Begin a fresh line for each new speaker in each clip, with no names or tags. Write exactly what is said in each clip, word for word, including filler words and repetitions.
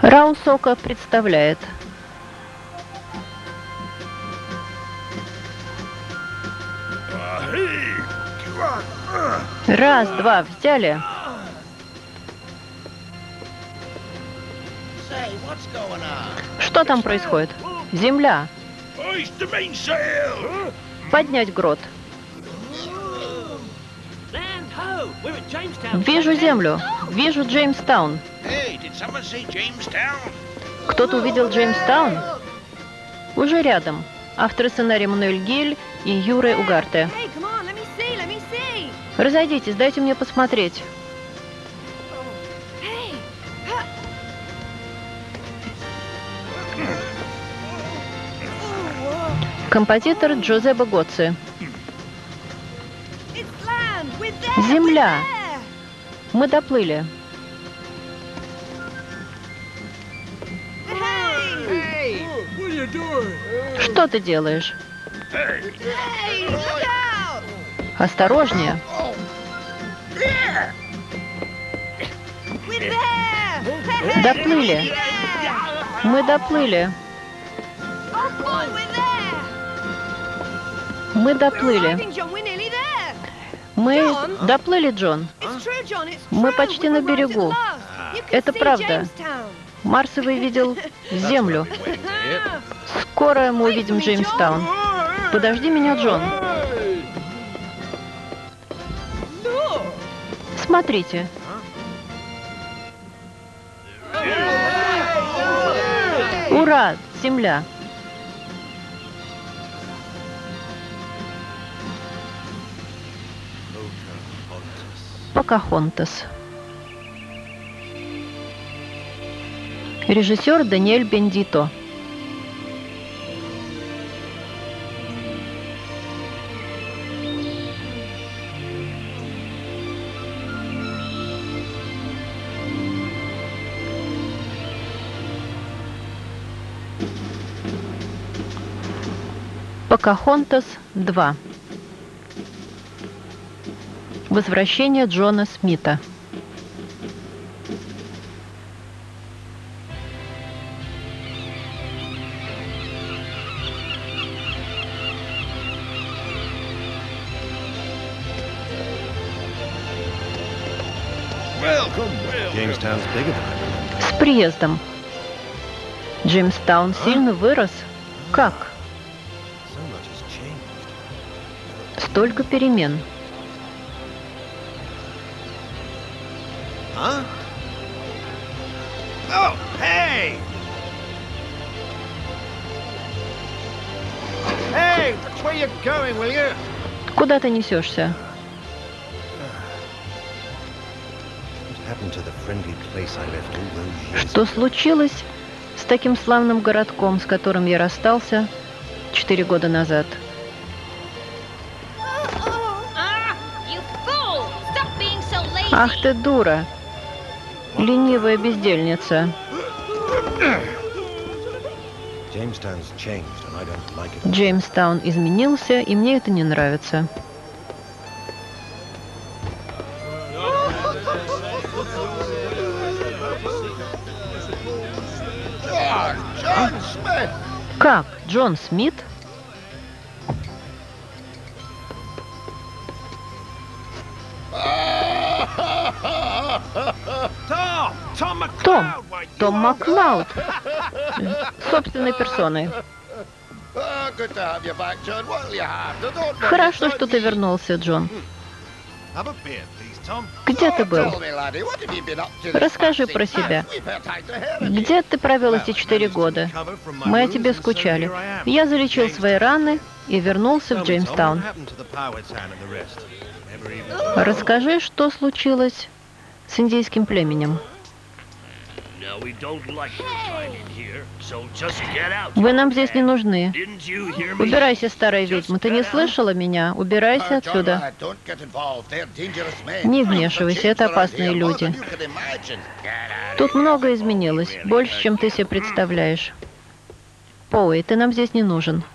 Раусока представляет. Раз, два, взяли. Что там происходит? Земля. Поднять грот. Вижу землю. Вижу Джеймстаун. Кто-то увидел Джеймстаун? Уже рядом. Авторы сценария Мануэль Гиль и Юре Угарте. Разойдитесь, дайте мне посмотреть. Композитор Джозепе Гоцци. Земля. Мы доплыли. Что ты делаешь? Осторожнее. Доплыли. Мы доплыли. Мы доплыли. Мы доплыли, Джон. Мы почти на берегу. Это правда. Марсовый видел Землю. Скоро мы увидим Джеймстаун. Подожди меня, Джон. Смотрите. Ура! Земля. Покахонтас. Режиссер Даниэль Бендито. Покахонтас два. Возвращение Джона Смита. С приездом. Джеймстаун сильно вырос. Как? Столько перемен. Куда ты несешься? Что случилось с таким славным городком, с которым я расстался четыре года назад? Ах ты дура! Ленивая бездельница. Джеймстаун изменился, и мне это не нравится. Как? Джон Смит? Том! Том Маклауд! Собственной персоной. Хорошо, что ты вернулся, Джон. Где ты был? Расскажи про себя. Где ты провел эти четыре года? Мы о тебе скучали. Я залечил свои раны и вернулся в Джеймстаун. Расскажи, что случилось с индейским племенем. Вы нам здесь не нужны. Убирайся, старая ведьма. Ты не слышала меня? Убирайся отсюда. Не вмешивайся, это опасные люди. Тут многое изменилось, больше, чем ты себе представляешь. Поуи, ты нам здесь не нужен.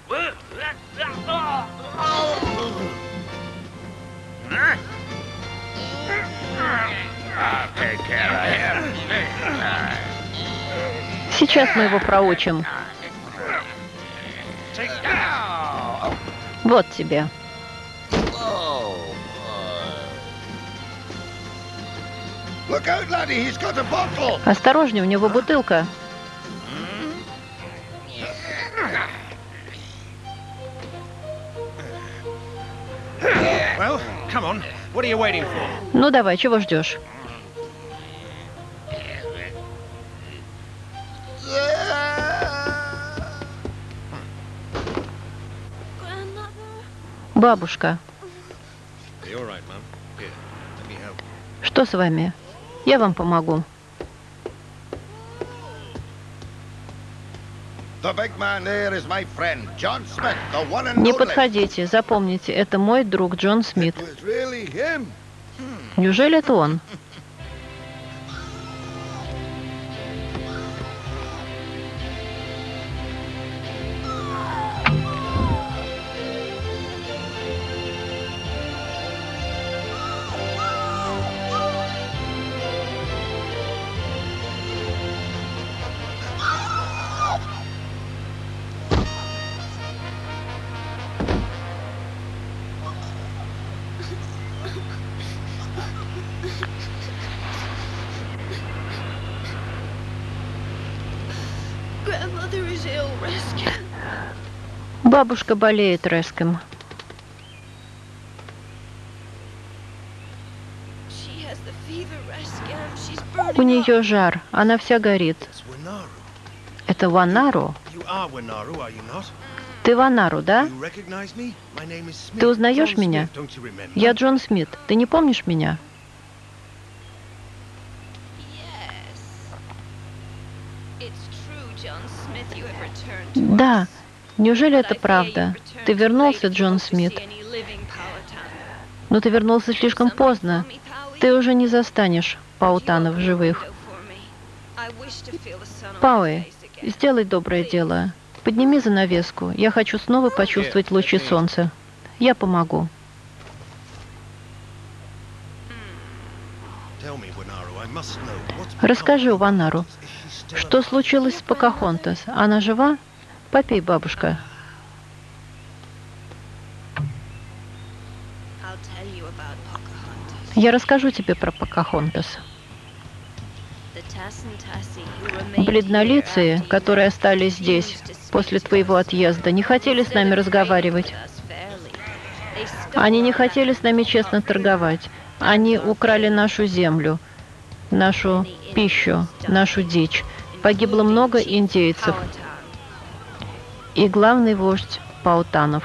Сейчас мы его проучим. Вот тебе. Осторожнее, у него бутылка. Ну давай, чего ждешь? Бабушка. Что с вами? Я вам помогу. Не подходите, запомните, это мой друг Джон Смит. Неужели это он? Бабушка болеет, Рескем. У нее жар, она вся горит. Это Ванару? Ты Ванару, да? Ты узнаешь меня? Я Джон Смит. Ты не помнишь меня? Да. Неужели это правда? Ты вернулся, Джон Смит. Но ты вернулся слишком поздно. Ты уже не застанешь Паутанов в живых. Пауи, сделай доброе дело. Подними занавеску. Я хочу снова почувствовать лучи солнца. Я помогу. Расскажи, Ванару, что случилось с Покахонтас? Она жива? Попей, бабушка. Я расскажу тебе про Покахонтас. Бледнолицые, которые остались здесь после твоего отъезда, не хотели с нами разговаривать. Они не хотели с нами честно торговать. Они украли нашу землю, нашу пищу, нашу дичь. Погибло много индейцев. И главный вождь Паутанов.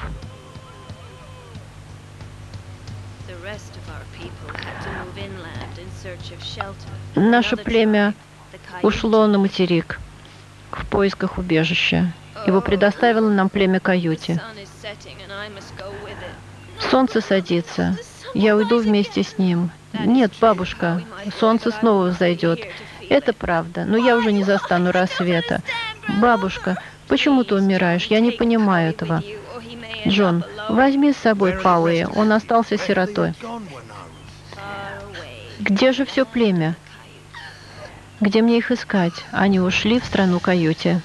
Наше племя ушло на материк в поисках убежища. Его предоставило нам племя Каюти. Солнце садится. Я уйду вместе с ним. Нет, бабушка, солнце снова взойдет. Это правда, но я уже не застану рассвета. Бабушка, почему ты умираешь? Я не понимаю этого. Джон, возьми с собой Пауи, он остался сиротой. Где же все племя? Где мне их искать? Они ушли в страну Каюти.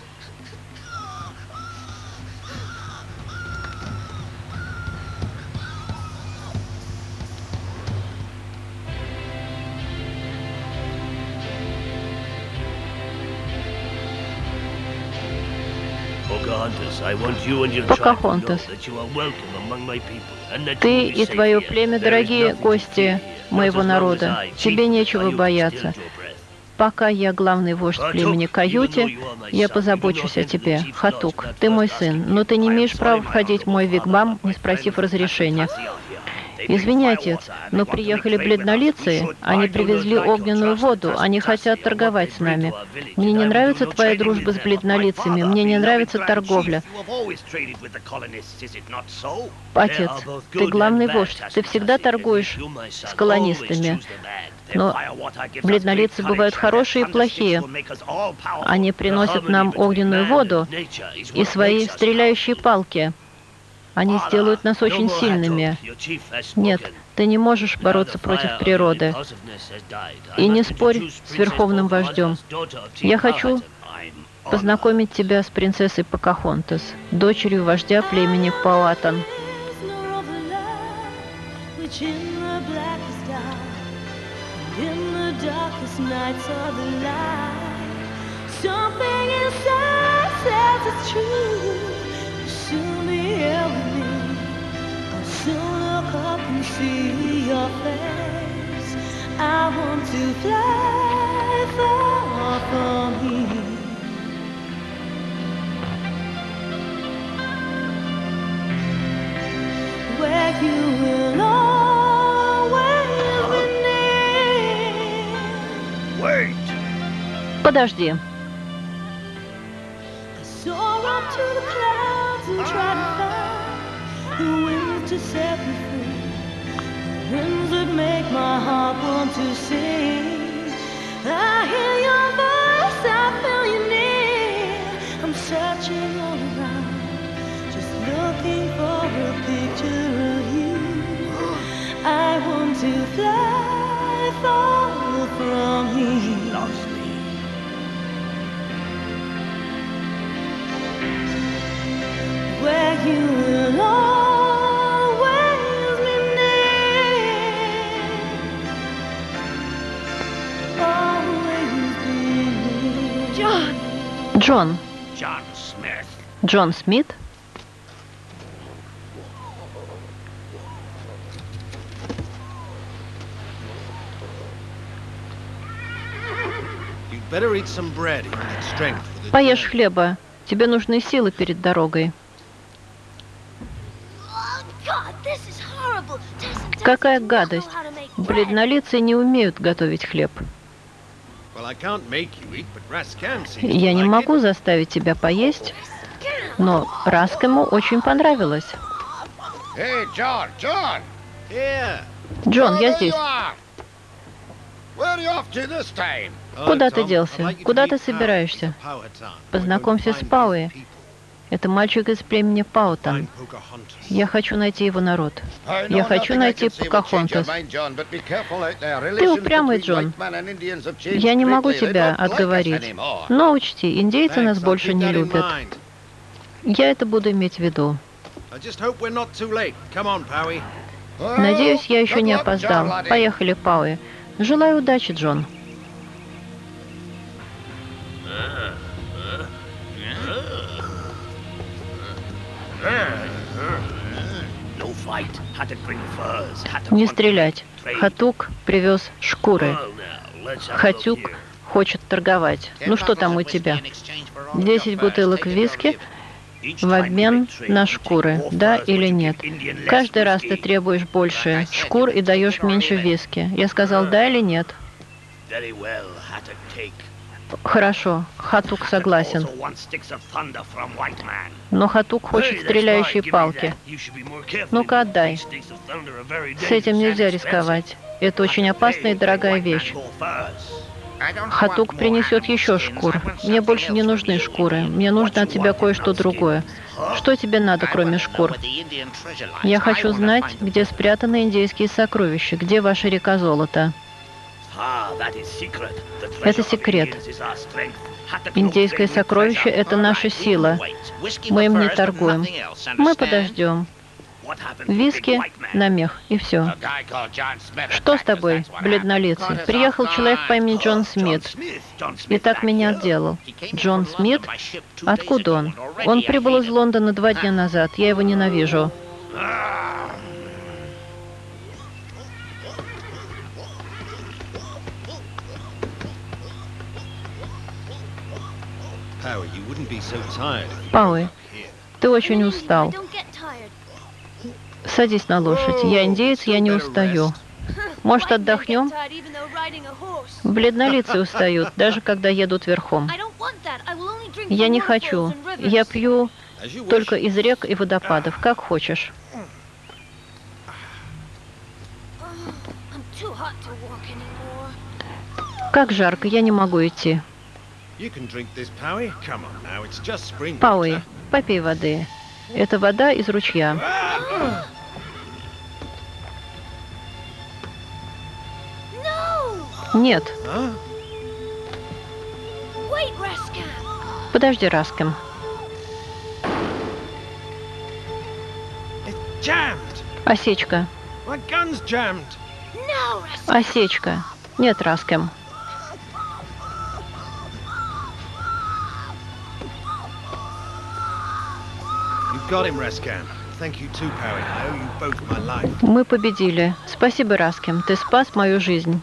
Покахонтас, ты и твое племя, дорогие гости моего народа, тебе нечего бояться. Пока я главный вождь племени Каюти, я позабочусь о тебе. Хатук, ты мой сын, но ты не имеешь права входить в мой вигвам, не спросив разрешения. Извини, отец, но приехали бледнолицые, они привезли огненную воду, они хотят торговать с нами. Мне не нравится твоя дружба с бледнолицами, мне не нравится торговля. Отец, ты главный вождь, ты всегда торгуешь с колонистами. Но бледнолицы бывают хорошие и плохие. Они приносят нам огненную воду и свои стреляющие палки. Они сделают нас очень сильными. Нет, ты не можешь бороться против природы. И не спорь с верховным вождем. Я хочу познакомить тебя с принцессой Покахонтас, дочерью вождя племени Пауатан.
I want to fly far from here, where you will always be near.
Wait.
Подожди.
I soar up to the clouds and try to find the winds to set me free. Winds that make my heart want to sing. I hear your voice, I feel you near. I'm searching all around, just looking for a picture of you. I want to fly far from here.
Lost me.
Where you will always be near. Always be near. John!
Джон.
John Smith.
Джон Смит?
You'd better eat some bread. You need strength for the
Поешь
journey.
хлеба. Тебе нужны силы перед дорогой. Какая гадость! Бледнолицые не умеют готовить хлеб.
Well, I can't make you eat, but Raskan seems to
Я не
like
могу
it.
заставить тебя поесть, но Раскому очень понравилось.
Hey, John, John.
Here.
Джон, я
There
здесь.
you are. Where are you off to this time?
Oh,
Куда ты
Tom,
делся?
I'd like you to
Куда
meet
ты
Poway.
собираешься?
He's a Powhatan.
Познакомься
We're
с
going to find
Пауи.
his people.
Это мальчик из племени Паутан.
Find Pocahontas.
Я хочу найти его народ.
I
Я
know
хочу
nothing I
найти
can say will change your
Покахонтас.
mind, John, but be careful out there.
Ты
Relations
упрямый,
between
Джон.
white man and Indians have changed
Я не могу
greatly. They
тебя
don't like us
отговорить.
anymore.
Но учти, индейцы нас
Thanks, I'll
больше
keep
не
that in
любят.
mind.
Я это буду иметь в виду.
I just hope we're not too late. Come on, Poway.
Well,
Надеюсь, я еще
good
не
luck,
опоздал.
John, laddie.
Поехали, Пауи. Желаю удачи, Джон.
No fight. Had to bring furs. Had to
Не
hunt.
стрелять. Хатук привез шкуры.
Well, now, let's have a look
Хатюк
here.
хочет торговать. Ну что там у тебя? Десять бутылок виски в обмен на шкуры, да или нет? Каждый раз ты требуешь больше шкур и даешь меньше виски. Я сказал да или нет?
Very well. Had to take.
Хорошо, Хатук согласен.
Also want sticks of thunder from white man.
Но Хатук хочет
Hey, that's
стреляющие
right, give me
палки.
that. You should be more careful.
Ну-ка, отдай.
These sticks of thunder are very
С этим
dangerous
нельзя
and
рисковать.
expensive.
Это очень опасная и дорогая вещь. Хатук принесет еще шкур. Мне больше не нужны шкуры. Мне нужно от тебя кое-что другое. Что тебе надо, кроме шкур? Я хочу знать, где спрятаны индейские сокровища, где ваша река золота.
Это секрет.
Индейское сокровище – это наша сила. Мы им не торгуем. Мы подождем. Виски на мех, и все. Что с тобой, бледнолицый? Приехал человек по имени Джон Смит. И так меня отделал. Джон Смит? Откуда он? Он прибыл из Лондона два дня назад. Я его ненавижу.
Poway, you wouldn't be so tired if you
Пауи,
were here.
ты очень устал. Садись на лошадь. Я индеец, я не устаю. Может, отдохнем? Бледнолицые устают, даже когда едут верхом. Я не хочу. Я пью
As you wish.
только из рек и водопадов, как хочешь. Как жарко, я не могу идти.
You can drink this, Poway. Come on now, it's just spring
Пауи,
water.
попей воды. Это вода из ручья. Нет,
Huh?
Подожди, Раскем.
It's jammed.
Осечка.
My gun's jammed.
Осечка. Нет, Раскем.
You got him, Rascam. Thank you too, Parry. I owe you both my life.
Мы победили. Спасибо, Раскем. Ты спас мою жизнь.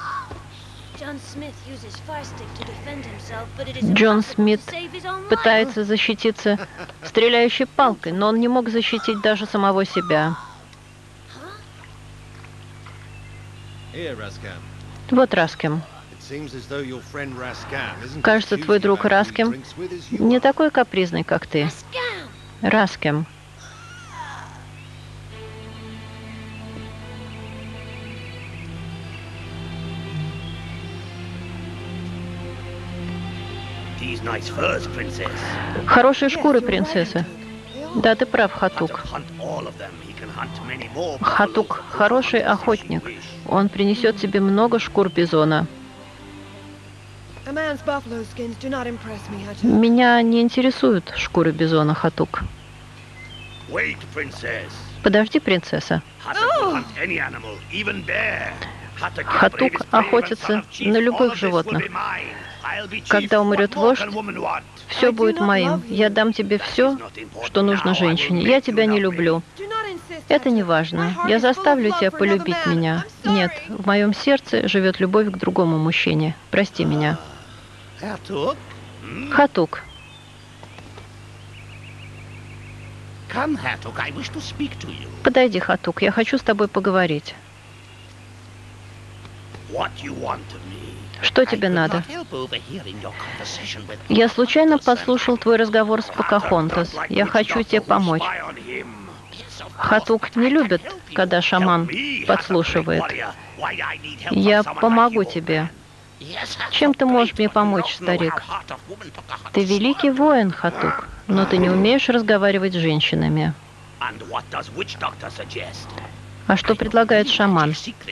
Джон Смит пытается защититься стреляющей палкой, но он не мог защитить даже самого себя.
Here, Rascam.
Вот, Раскем.
It seems as though your friend Rascam isn't
Кажется,
as
твой
choosy
друг
about who he
Раскем
drinks with as you
не
are.
такой капризный, как ты. Раскем.
These nice furs, princess.
Хорошие шкуры, принцесса. Да, ты прав, Хатук.
Hunt all of them. He can hunt many more.
Хатук – хороший охотник. Он принесет тебе много шкур бизона.
A man's buffalo skins do not impress me, Hatter.
Меня не интересуют шкуры бизона, Хатук.
Wait, princess.
Подожди, принцесса.
Hatter will hunt any animal, even bear. Hatter can
Хатук
brave his brave
охотится
and son of chief.
на любых
All of this
животных.
will be mine. I'll be chief.
Когда умрет
What more
вождь,
can woman want?
все будет моим. Я дам тебе все, что нужно женщине. Я тебя не люблю.
Do not insist,
Это не
Hatter.
важно.
My heart
Я
is full of
заставлю
love
тебя
for another
полюбить
man.
меня.
I'm
Нет,
sorry.
в моем сердце живет любовь к другому мужчине. Прости меня.
Hatter?
Хатук,
Come, Hatter, I wish to speak to you.
подойди, Хатук, я хочу с тобой поговорить.
What you want of me?
Что
I
тебе
could
надо?
not help overhearing your conversation with
Я случайно
Pocahontas,
послушал твой разговор с
and
Покахонтас.
Hatter felt like
Я
witch
хочу
doctor
тебе
who
помочь.
spy on him. Yes, of course,
Хатук
but
не
I can
любит,
help you.
когда шаман
Help me, Hatter,
подслушивает.
great warrior. Why I need help
Я
from someone like
помогу
you,
тебе.
man. Yes, Hatter,
Чем ты можешь
great,
мне
but you
помочь,
don't know
старик?
how heart of woman Pocahontas
Ты великий воин, Хатук, но ты не умеешь разговаривать с женщинами.
And what does witch doctor suggest?
А что предлагает шаман?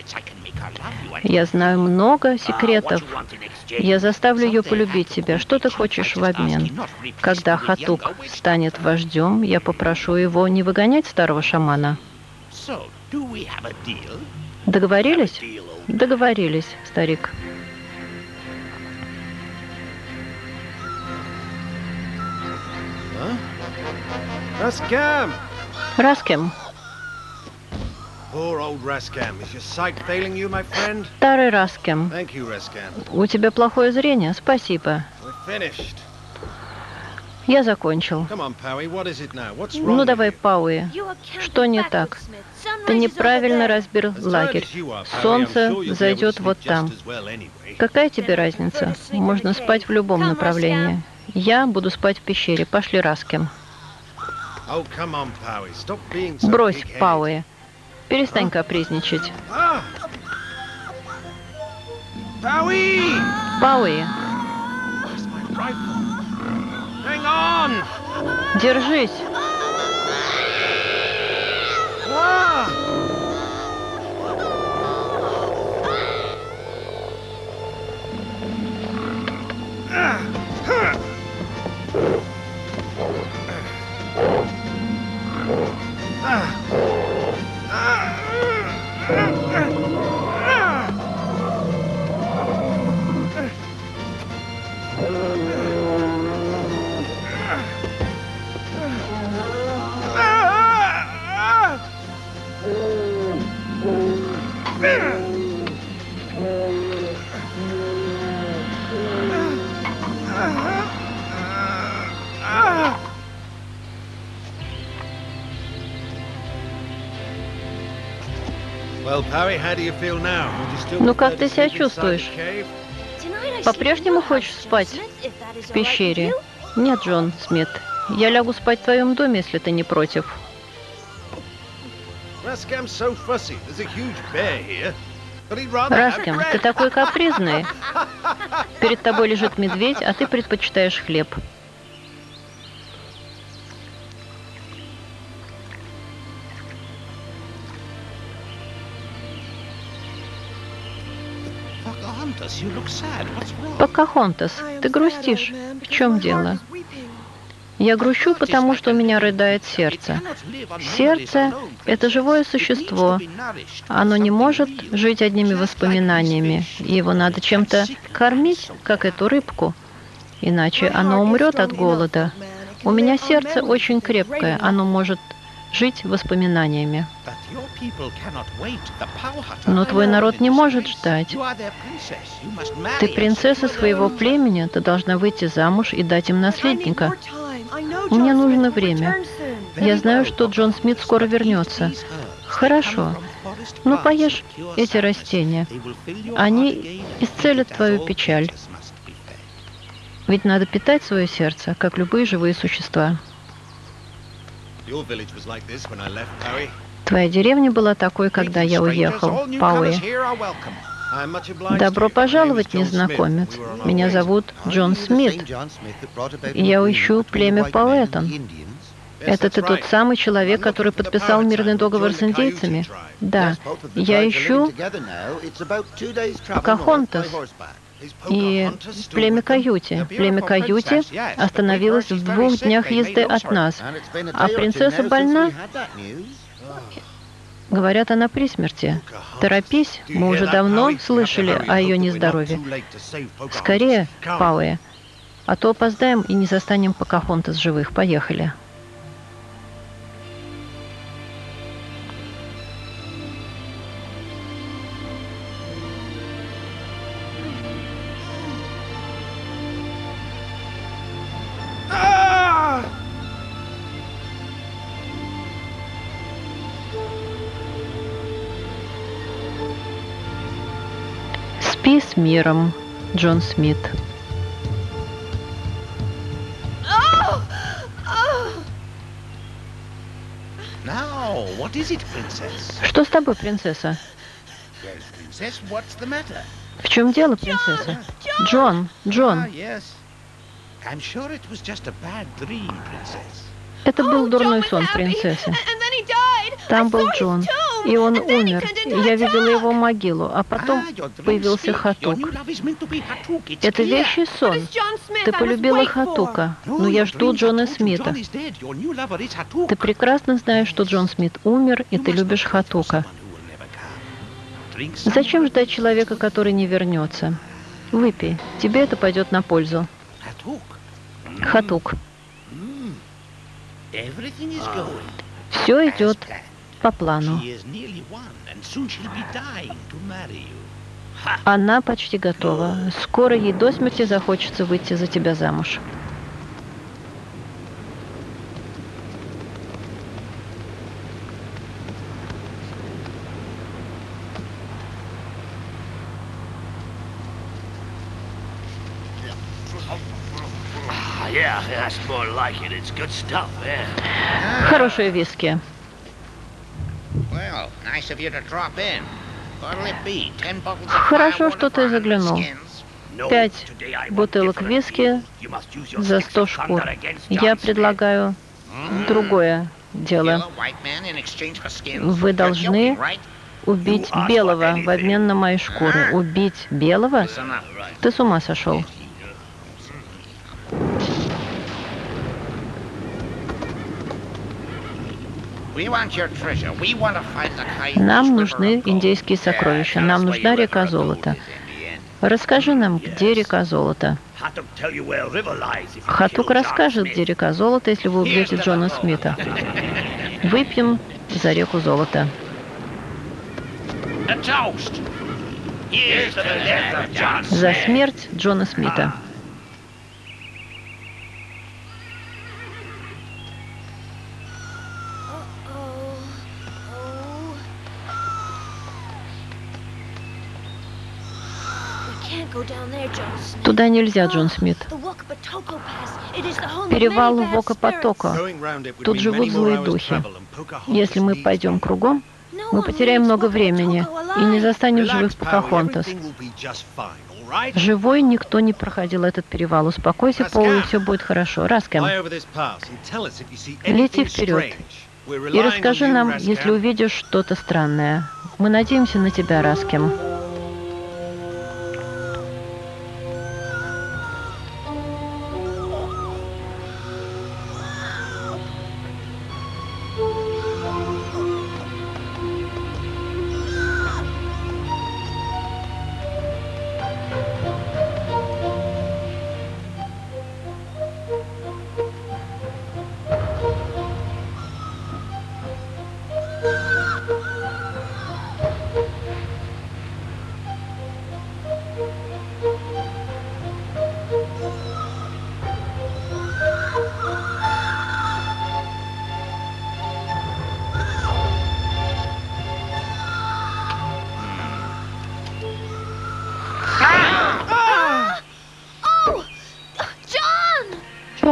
Я знаю много секретов. Я заставлю ее полюбить тебя. Что ты хочешь в обмен? Когда Хатук станет вождем, я попрошу его не выгонять старого шамана. Договорились? Договорились, старик.
Rascam!
Раскем,
Poor old Rascam. Is your sight failing you, my friend?
старый Раскем,
Thank you, Rascam.
у тебя плохое зрение? Спасибо.
We're finished.
Я закончил.
Come on, Powie, what is it now? What's wrong
Ну
with
давай,
you?
Пауи. Что не так? Ты неправильно разбил
As tired
лагерь.
as you are, Powie, I'm
Солнце
sure you'll be able to
зайдет
sleep
вот
just
там.
as well anyway.
Какая тебе разница? Можно спать в любом направлении. Я буду спать в пещере. Пошли, Раскем.
Oh, come on, Powie. Stop being so
Брось,
big-headed.
Пауи. Перестань капризничать.
Ah! Powie!
Пауи,
Where's my rifle? Hang on!
держись.
Ah! Ah! Huh! Ah! Ah! Ah! Ah! Ah! Well, Parry, how do you feel now? Would you still
Ну,
prefer
как
to
ты себя
sleep inside the
чувствуешь?
cave?
По-прежнему хочешь спать в пещере? Нет, Джон Смит. Я лягу спать в твоем доме, если ты не против.
Rascam's so fussy. There's a huge bear here. But he'd rather have
Раскем,
bread.
ты такой капризный. Перед тобой лежит медведь, а ты предпочитаешь хлеб. Покахонтас, ты грустишь. В чем дело? Я грущу, потому что у меня рыдает сердце. Сердце — это живое существо. Оно не может жить одними воспоминаниями. Его надо чем-то кормить, как эту рыбку. Иначе оно умрет от голода. У меня сердце очень крепкое. Оно может жить воспоминаниями. Но твой народ не может ждать. Ты принцесса своего племени, ты должна выйти замуж и дать им наследника. Мне нужно время. Я знаю, что Джон Смит скоро вернется. Хорошо. Ну, поешь эти растения. Они исцелят твою печаль. Ведь надо питать свое сердце, как любые живые существа. Твоя деревня была такой, когда я уехал, Пауи. Добро пожаловать, незнакомец. Меня зовут Джон Смит. Я ищу племя Пауэтон. Это ты тот самый человек, который подписал мирный договор с индейцами? Да. Я ищу Покахонтас и племя Каюти. Племя Каюти остановилось в двух днях езды от нас. А принцесса больна? Говорят, она при смерти. Торопись, мы уже давно слышали о ее нездоровье. Скорее, Пауэ, а то опоздаем и не застанем Покахонтас живых. Поехали. Спи с миром, Джон Смит. Что с тобой, принцесса? В чем дело, принцесса? Джон, Джон. Это был дурной сон принцессы. Там был Джон, и он умер. Я видела его могилу, а потом появился Хатук. Это вещий сон. Ты полюбила Хатука, но я жду Джона Смита. Ты прекрасно знаешь, что Джон Смит умер, и ты любишь Хатука. Зачем ждать человека, который не вернется? Выпей, тебе это пойдет на пользу. Хатук. Все идет по плану. Она почти готова. Скоро ей до смерти захочется выйти за тебя замуж. Хорошие виски. Хорошо, что ты заглянул. Пять бутылок виски за сто шкур. Я предлагаю другое дело. Вы должны убить белого в обмен на мои шкуры. Убить белого? Ты с ума сошел. Нам нужны индейские сокровища. Нам нужна река золота. Расскажи нам, где река золота. Хатук расскажет, где река золота, если вы убьете Джона Смита. Выпьем за реку золота. За смерть Джона Смита. Туда нельзя, Джон Смит. Перевал Вока-Потока. Тут живут злые духи. Если мы пойдем кругом, мы потеряем много времени и не застанем живых Покахонтас. Живой никто не проходил этот перевал. Успокойся, Пол, и все будет хорошо. Раскэм, лети вперед и расскажи нам, если увидишь что-то странное. Мы надеемся на тебя, Раскэм.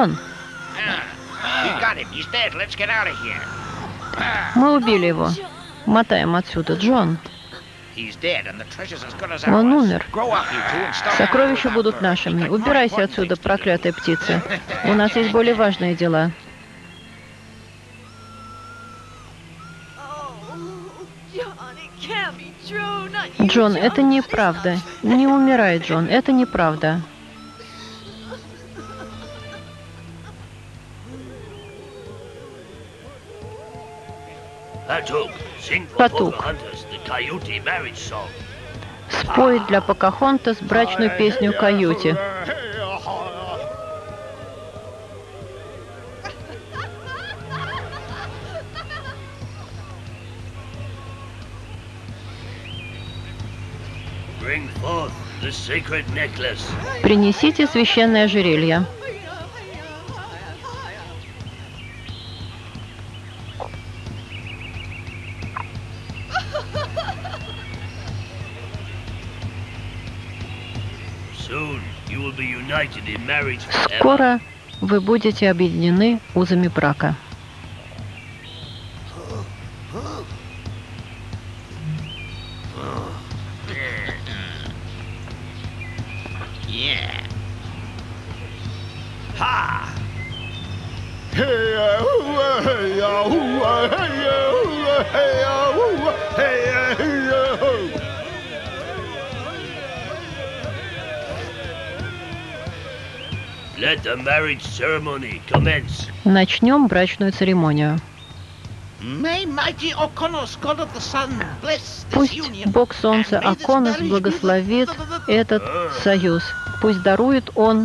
Джон,
We got him. He's dead. Let's get out of here.
мы убили его. Мотаем отсюда, Джон.
He's dead, and the treasure's as good as
Он
ours.
умер.
Grow up, you two, and stop.
Сокровища будут нашими. Убирайся отсюда, проклятая птица. У нас есть более важные дела. Джон, это неправда. Не умирай, Джон, это неправда. Патук, спой для Покахонтас брачную песню Каюти. Принесите священное ожерелье. Скоро вы будете объединены узами брака. Начнем брачную церемонию. Пусть Бог Солнца Аконос благословит этот союз. Пусть дарует он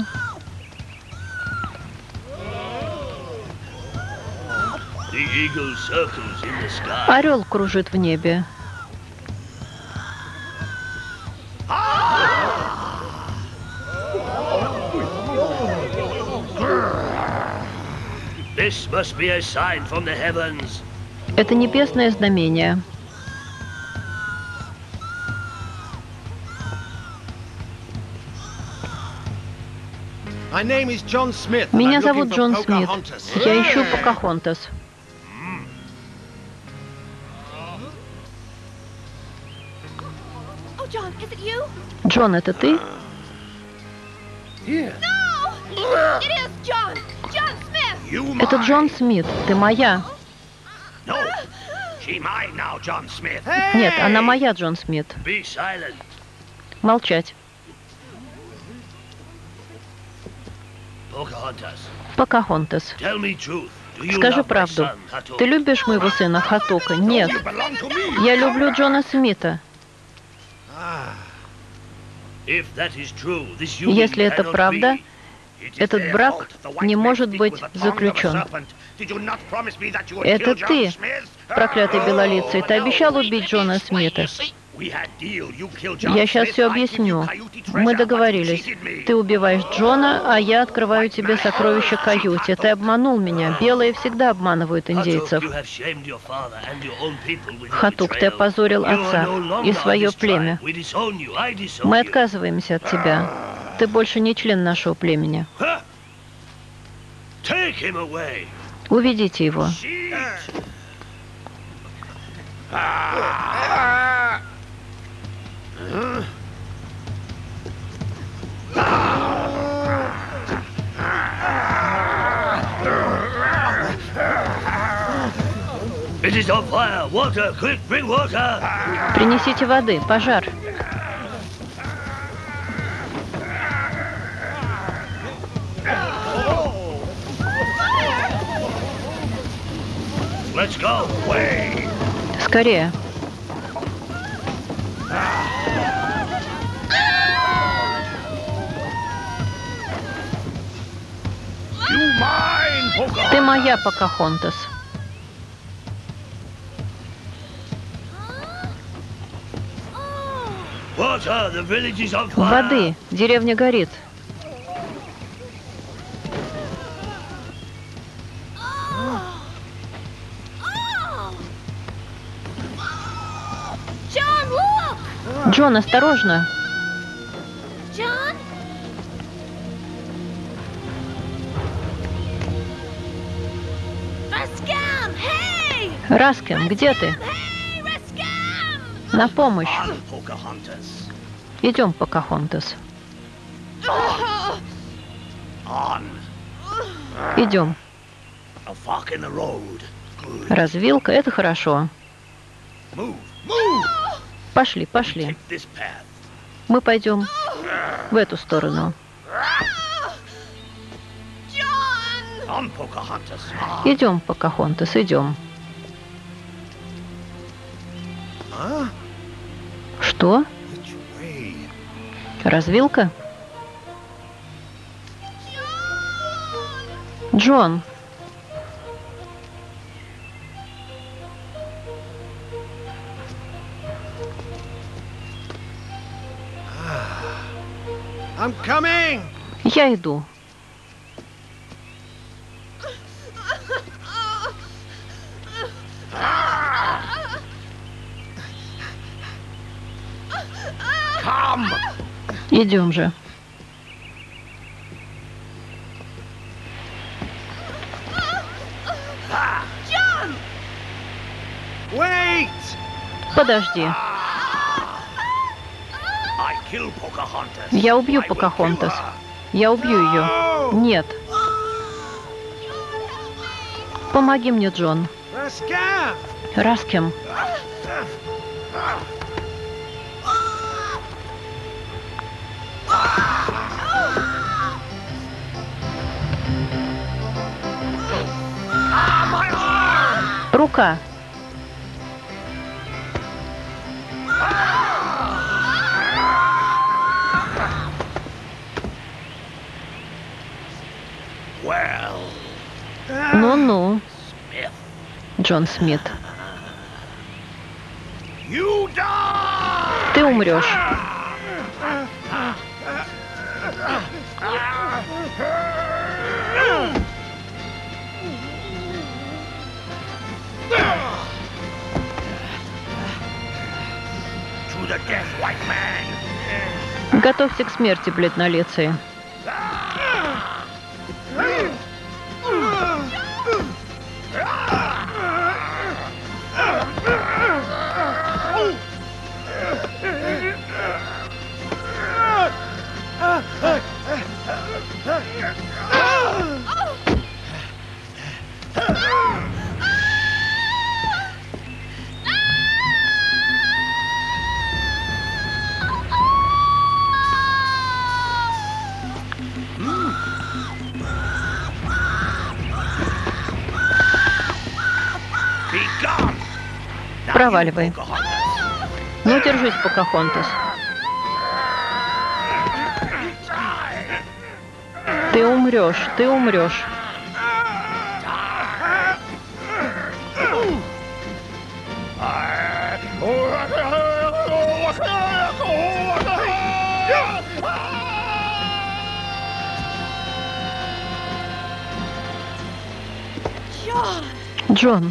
орел кружит в небе. Это небесное знамение. Меня зовут Джон Смит. Я ищу Покахонтас. Джон, это ты? Это Джон Смит. Ты моя. Нет, она моя, Джон Смит. Молчать. Покахонтас. Скажи правду. Ты любишь моего сына Хатука? Нет. Я люблю Джона Смита. Если это правда, этот брак не может быть заключен. Это ты, проклятый белолицый. Ты обещал убить Джона Смита. Я сейчас все объясню. Мы договорились. Ты убиваешь Джона, а я открываю тебе сокровище Каюти. Ты обманул меня. Белые всегда обманывают индейцев. Хатук, ты опозорил отца и свое племя. Мы отказываемся от тебя. Ты больше не член нашего племени. Уведите его. Принесите воды, пожар. Скорее. Ты моя, Покахонтас. Воды. Деревня горит. Джон, осторожно. Раскем, где ты? На помощь.
On, Pocahontas.
Идем, Покахонтас.
On.
Идем.
A fork in the road. Good.
Развилка — это хорошо.
Move. Move.
Пошли, пошли.
Take this path.
Мы пойдем в эту сторону.
On, Pocahontas. On.
Идем, Покахонтас, идем.
Huh?
Что?
Which way?
Развилка? Джон,
I'm coming!
я иду.
Come.
Идем же.
Wait!
Подожди.
I kill Pocahontas.
Я убью
I will kill
Покахонтас.
her.
Я убью ее. Нет. Помоги мне, Джон.
Rascal!
Раскем. Рука.
Well,
Ну-ну,
Smith,
Джон Смит.
you die.
Ты умрешь.
To the death, white man.
Готовься к смерти, бледнолицые.
Be gone. Now,
Проваливай.
you, Pocahontas.
Ну, держись, Покахонтас. Ты умрешь, ты умрешь. Джон,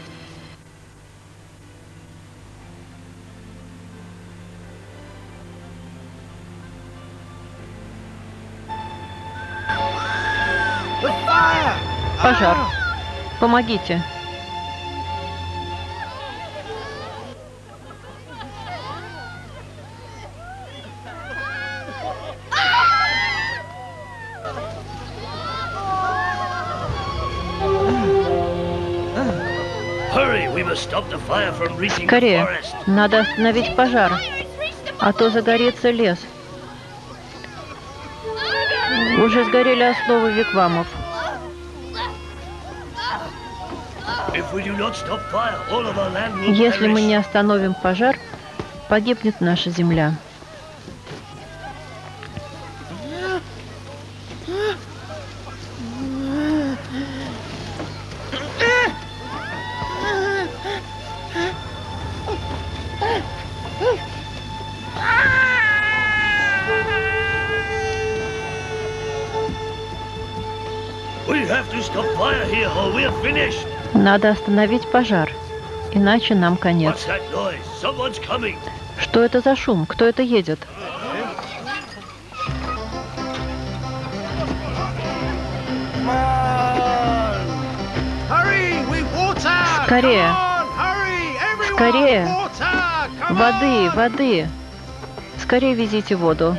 The fire!
пожар. Помогите.
Hurry, we must stop the fire from reaching the
Скорее,
forest.
надо остановить пожар, а то загорится лес. Уже сгорели основы вигвамов.
If we do not stop fire, all of our land will
Если мы
perish.
не остановим пожар, погибнет наша земля.
We have to stop fire here or we're finished.
Надо остановить пожар, иначе нам конец.
What's that noise? Someone's coming.
Что это за шум? Кто это едет?
Hurry! We've water!
Скорее! Скорее! Воды, воды! Скорее везите воду.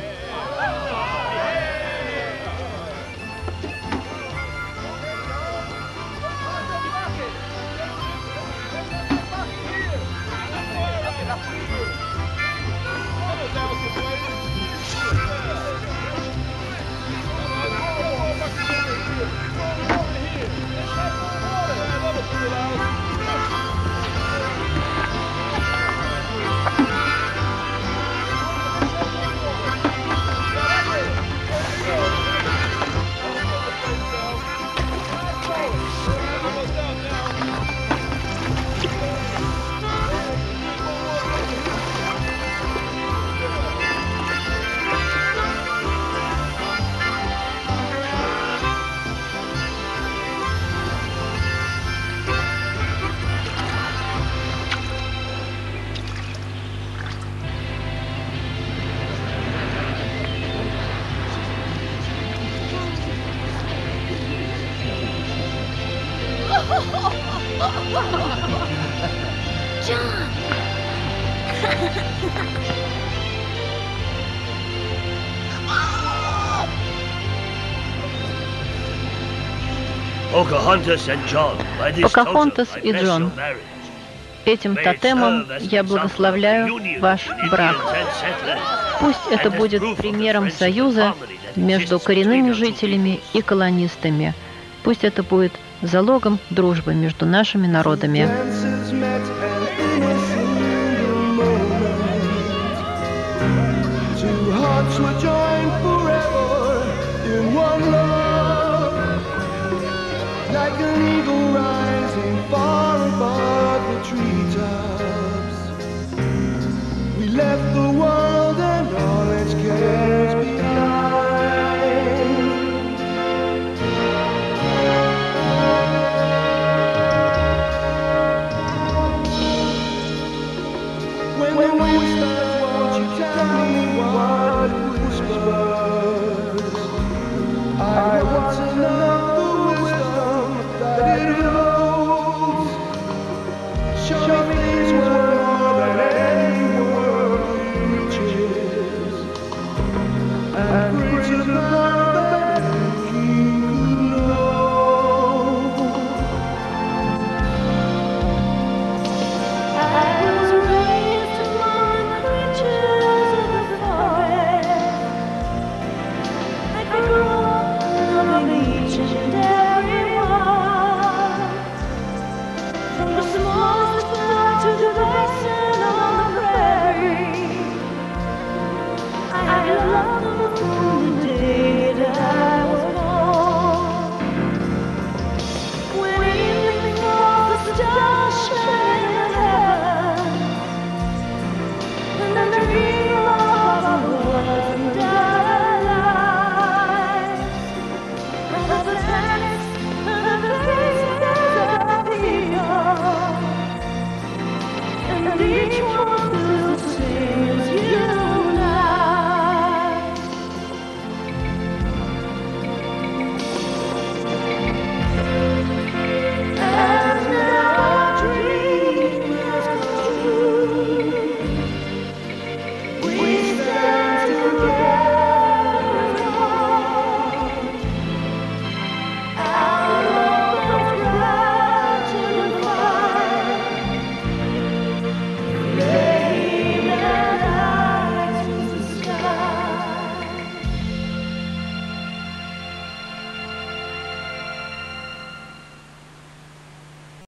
Покахонтас и Джон, этим тотемом я благословляю ваш брак. Пусть это будет примером союза между коренными жителями и колонистами. Пусть это будет залогом дружбы между нашими народами.